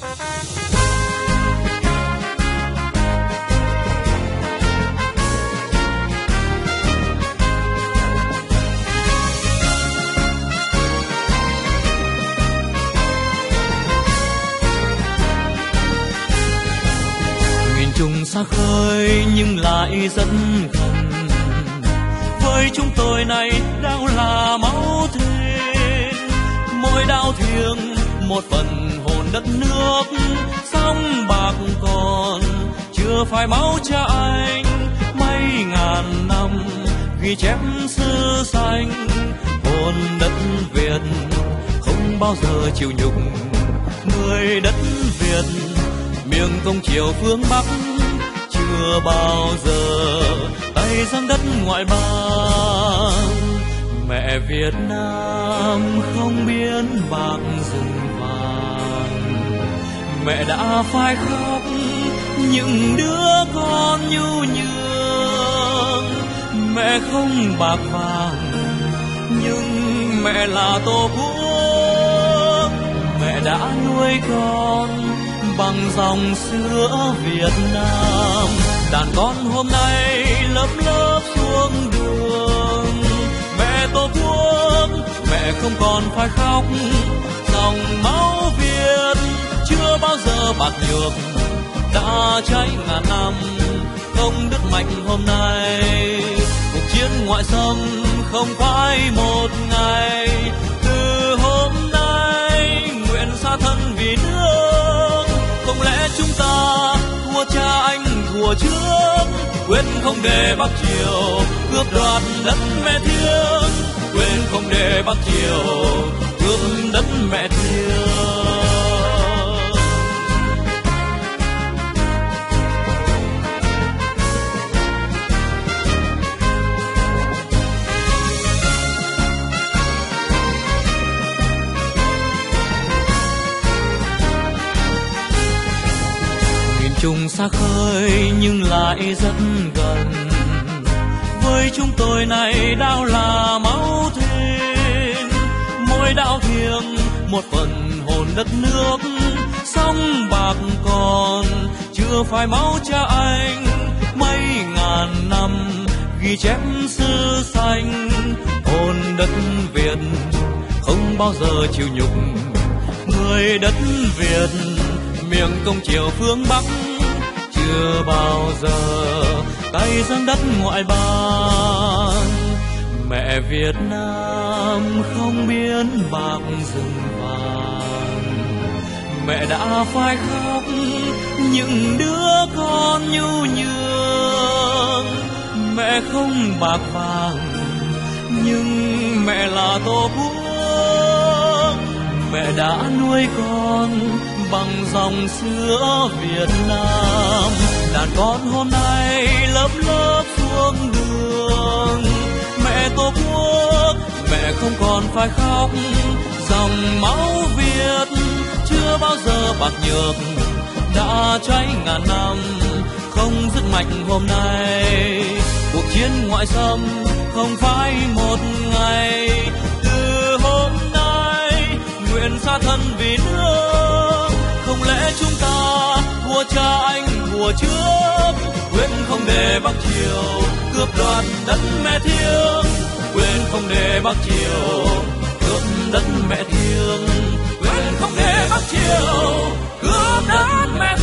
Trùng xa khơi nhưng lại rất gần, với chúng tôi này đau là máu thề. Mỗi đau thương một phần hồn đất nước, sông bạc còn chưa phải máu cha anh. Mấy ngàn năm ghi chép xứ xanh, hồn đất Việt không bao giờ chịu nhục. Người đất Việt miền Công chiều phương Bắc chưa bao giờ tay giang đất ngoại bang. Mẹ Việt Nam không biến bạc rừng vàng, mẹ đã phải khóc những đứa con nhu nhường. Mẹ không bạc vàng nhưng mẹ là Tổ quốc, mẹ đã nuôi con bằng dòng sữa Việt Nam. Đàn con hôm nay lớp lớp xuống đường, mẹ Tổ quốc, mẹ không còn phải khóc. Dòng máu Việt chưa bao giờ bạc nhược, đã cháy ngàn năm không đứt mạch hôm nay. Cuộc chiến ngoại xâm không phải một ngày, từ hôm nay nguyện xa thân vì nước. Không lẽ chúng ta thua cha anh thua trước, quên không để Bắc Triều cướp đoạt đất mẹ thiêng, quên không để Bắc Triều cướp đất mẹ thiêng. Trùng xa khơi nhưng lại rất gần, với chúng tôi này đau là máu thêm. Mỗi đau thiêng một phần hồn đất nước, sông bạc còn chưa phải máu cha anh. Mấy ngàn năm ghi chép xứ xanh, hồn đất Việt không bao giờ chịu nhục. Người đất Việt miền Công chiều phương Bắc chưa bao giờ tay giang đất ngoại bang. Mẹ Việt Nam không biến bạc rừng vàng, mẹ đã phải khóc những đứa con nhu nhường. Mẹ không bạc vàng nhưng mẹ là Tổ quốc, mẹ đã nuôi con bằng dòng sữa Việt Nam. Đàn con hôm nay lớp lớp xuống đường, mẹ Tổ quốc, mẹ không còn phải khóc. Dòng máu Việt chưa bao giờ bạc nhược, đã cháy ngàn năm không dứt mạch hôm nay. Cuộc chiến ngoại xâm không phải một ngày, từ hôm nay nguyện xa thân vì nước. Không lẽ chúng ta thua cha anh thua trước, quên không để Bắc Triều cướp đoạt đất mẹ thiêng, quên không để Bắc Triều cướp đất mẹ thiêng, quên không để Bắc Triều cướp đất mẹ